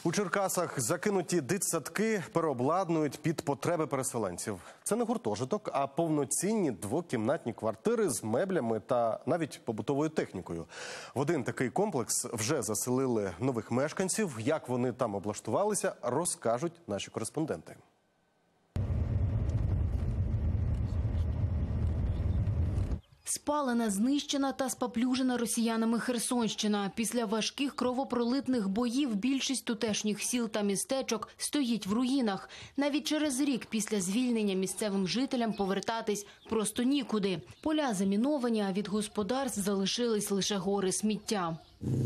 У Черкасах закинуті дитсадки переобладнують під потреби переселенців. Це не гуртожиток, а повноцінні двокімнатні квартири з меблями та навіть побутовою технікою. В один такий комплекс вже заселили нових мешканців. Як вони там облаштувалися, розкажуть наші кореспонденти. Спалена, знищена та спаплюжена росіянами Херсонщина. Після важких кровопролитних боїв більшість тутешніх сіл та містечок стоїть в руїнах. Навіть через рік після звільнення місцевим жителям повертатись просто нікуди. Поля заміновані, а від господарств залишились лише гори сміття.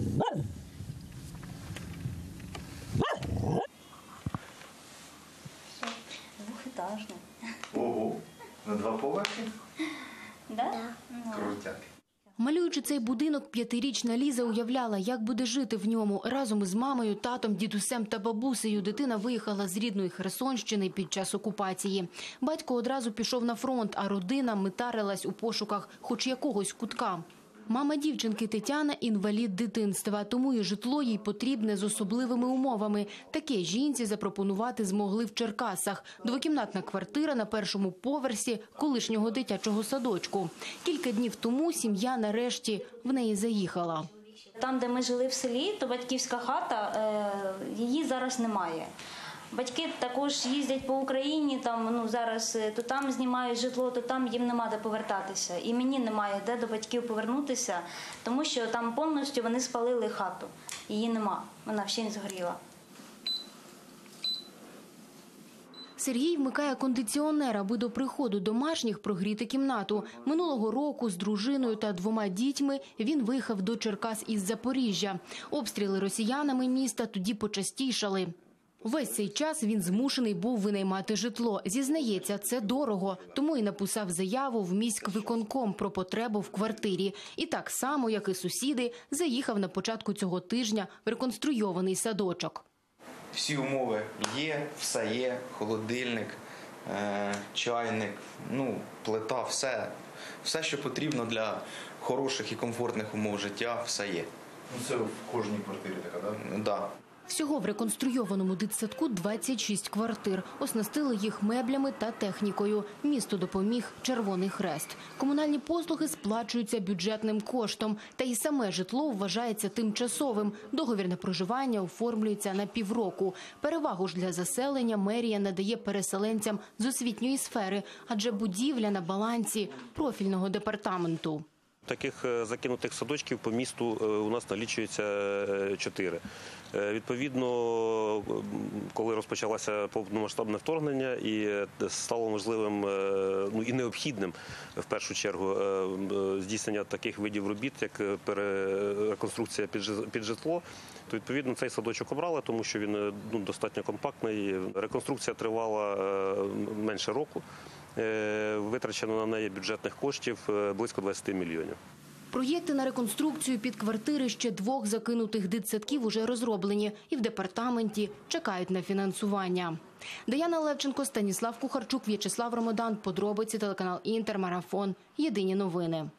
Двохетажний. Ого, на 2 поверхи? Да? Крутяк. Малюючи цей будинок, 5-річна Ліза уявляла, як буде жити в ньому. Разом із мамою, татом, дідусем та бабусею дитина виїхала з рідної Херсонщини під час окупації. Батько одразу пішов на фронт, а родина метарилась у пошуках хоч якогось кутка. Мама дівчинки Тетяна – інвалід дитинства, тому і житло їй потрібне з особливими умовами. Таке жінці запропонувати змогли в Черкасах. Двокімнатна квартира на першому поверсі колишнього дитячого садочку. Кілька днів тому сім'я нарешті в неї заїхала. Там, де ми жили в селі, то батьківська хата, її зараз немає. Батьки також їздять по Україні, зараз то там знімають житло, то там їм нема де повертатися. І мені немає де до батьків повернутися, тому що там повністю вони спалили хату. Її нема, вона вщент згоріла. Сергій вмикає кондиціонер, аби до приходу домашніх прогріти кімнату. Минулого року з дружиною та 2 дітьми він виїхав до Черкас із Запоріжжя. Обстріли росіянами міста тоді почастішали. Весь цей час він змушений був винаймати житло. Зізнається, це дорого, тому і написав заяву в міськвиконком про потребу в квартирі. І так само, як і сусіди, заїхав на початку цього тижня в реконструйований садочок. Всі умови є, все є, холодильник, чайник, плита, все, що потрібно для хороших і комфортних умов життя, все є. Це в кожній квартирі така, так? Так. Да. Всього в реконструйованому дитсадку 26 квартир. Оснастили їх меблями та технікою. Місту допоміг Червоний Хрест. Комунальні послуги сплачуються бюджетним коштом. Та і саме житло вважається тимчасовим. Договір на проживання оформлюється на півроку. Перевагу ж для заселення мерія надає переселенцям з освітньої сфери, адже будівля на балансі профільного департаменту. Таких закинутих садочків по місту у нас налічується 4. Відповідно, коли розпочалося повномасштабне вторгнення і стало можливим і необхідним, в першу чергу, здійснення таких видів робіт, як реконструкція під житло, то відповідно цей садочок обрали, тому що він достатньо компактний. Реконструкція тривала менше року. Витрачено на неї бюджетних коштів близько 20 мільйонів. Проєкти на реконструкцію під квартири ще 2 закинутих дитсадків уже розроблені і в департаменті чекають на фінансування. Даяна Левченко, Станіслав Кухарчук, В'ячеслав Ромодан. Подробиці, телеканал Інтер, Марафон. Єдині новини.